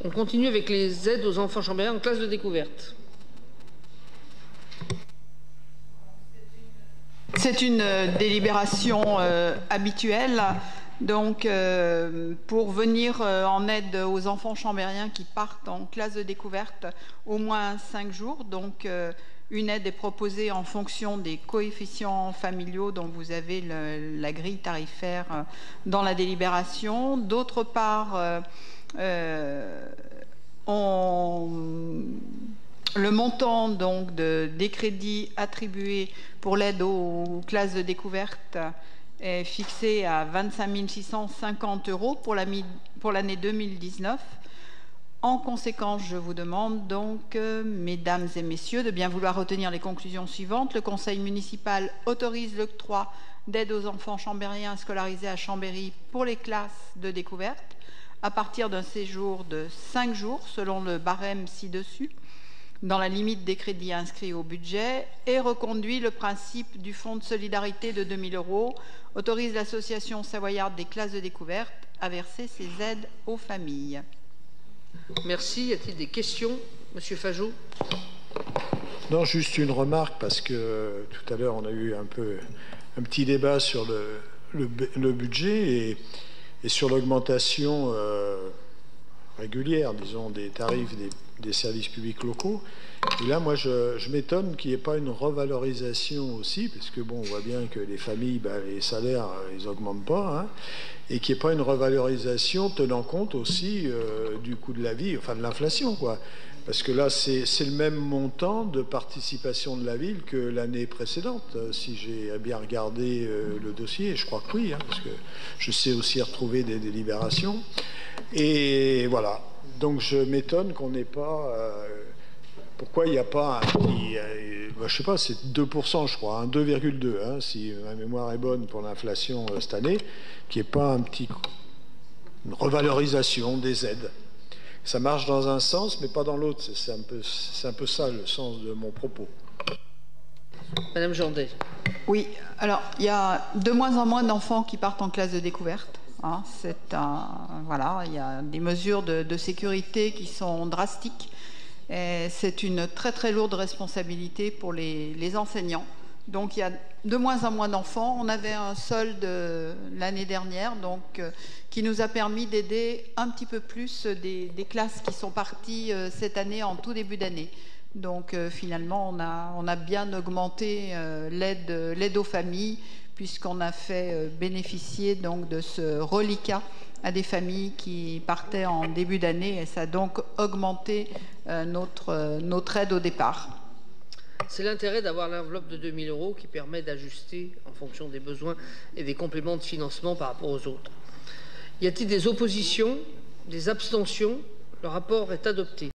On continue avec les aides aux enfants chambériens en classe de découverte. C'est une délibération habituelle. Donc, pour venir en aide aux enfants chambériens qui partent en classe de découverte au moins 5 jours. Donc, une aide est proposée en fonction des coefficients familiaux dont vous avez la grille tarifaire dans la délibération. D'autre part, le montant donc des crédits attribués pour l'aide aux classes de découverte est fixé à 25 650 € pour l'année 2019. En conséquence, je vous demande donc, mesdames et messieurs, de bien vouloir retenir les conclusions suivantes. Le conseil municipal autorise l'octroi d'aide aux enfants chambériens scolarisés à Chambéry pour les classes de découverte à partir d'un séjour de 5 jours selon le barème ci-dessus, dans la limite des crédits inscrits au budget, et reconduit le principe du fonds de solidarité de 2 000 €, autorise l'association savoyarde des classes de découverte à verser ses aides aux familles. Merci. Y a-t-il des questions? Monsieur Fajot. Non, juste une remarque, parce que tout à l'heure, on a eu un petit débat sur le budget et sur l'augmentation régulière, disons, des tarifs des services publics locaux. Et là, moi, je m'étonne qu'il n'y ait pas une revalorisation aussi, parce que, bon, on voit bien que les familles, les salaires, ils n'augmentent pas, hein, et qu'il n'y ait pas une revalorisation tenant compte aussi du coût de la vie, enfin de l'inflation, quoi. Parce que là, c'est le même montant de participation de la ville que l'année précédente, si j'ai bien regardé le dossier, et je crois que oui, hein, parce que je sais aussi retrouver des délibérations. Et voilà. Donc je m'étonne qu'on n'ait pas... pourquoi il n'y a pas un petit... je sais pas, c'est 2%, je crois, hein, 2,2, hein, si ma mémoire est bonne pour l'inflation cette année, qu'il n'y ait pas une revalorisation des aides. Ça marche dans un sens, mais pas dans l'autre. C'est un peu ça le sens de mon propos. Madame Jourdet. Oui, alors il y a de moins en moins d'enfants qui partent en classe de découverte. Hein, voilà, il y a des mesures de sécurité qui sont drastiques. C'est une très très lourde responsabilité pour les enseignants. Donc il y a de moins en moins d'enfants. On avait un solde l'année dernière, donc qui nous a permis d'aider un petit peu plus des classes qui sont parties cette année en tout début d'année. Donc finalement, on a bien augmenté l'aide aux familles, puisqu'on a fait bénéficier donc de ce reliquat à des familles qui partaient en début d'année, et ça a donc augmenté notre aide au départ. C'est l'intérêt d'avoir l'enveloppe de 2 000 € qui permet d'ajuster en fonction des besoins et des compléments de financement par rapport aux autres. Y a-t-il des oppositions, des abstentions? Le rapport est adopté.